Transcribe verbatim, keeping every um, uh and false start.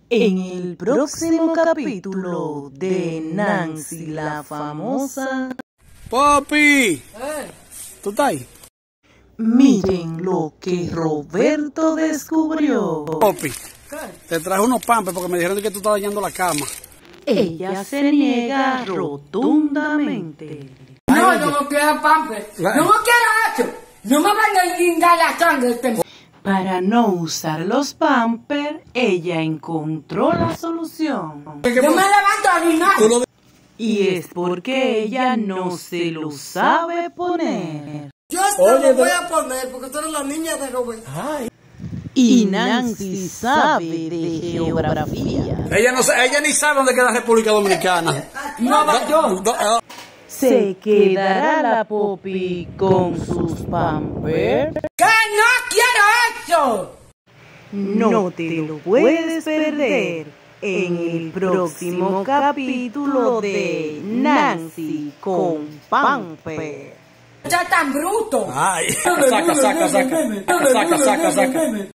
En el próximo capítulo de Nancy la famosa. ¡Papi! Eh. ¿Tú estás ahí? Miren lo que Roberto descubrió. Papi, te traje unos pampers porque me dijeron que tú estabas dañando la cama. Ella se niega rotundamente. No, yo no quiero pampers. La- No me quiero eso. No me van a guindar la sangre. Este... Para no usar los pampers, ella encontró la solución. Yo me levanto a orinar. Tú lo- Y es porque ella no se lo sabe poner. Yo te Oye, lo voy pero- a poner porque tú eres la niña de Robert. Y Nancy sabe de geografía. Ella, no, sa- ella ni sabe dónde queda República Dominicana. Nueva York. Do- ah, ¿Se quedará la Poppy con sus pampers? ¡Que no quiero eso! No te lo puedes perder en el próximo capítulo de Nancy con Pampers. ¡Ya tan bruto! Ay, saca, saca, saca. Saca, saca, saca.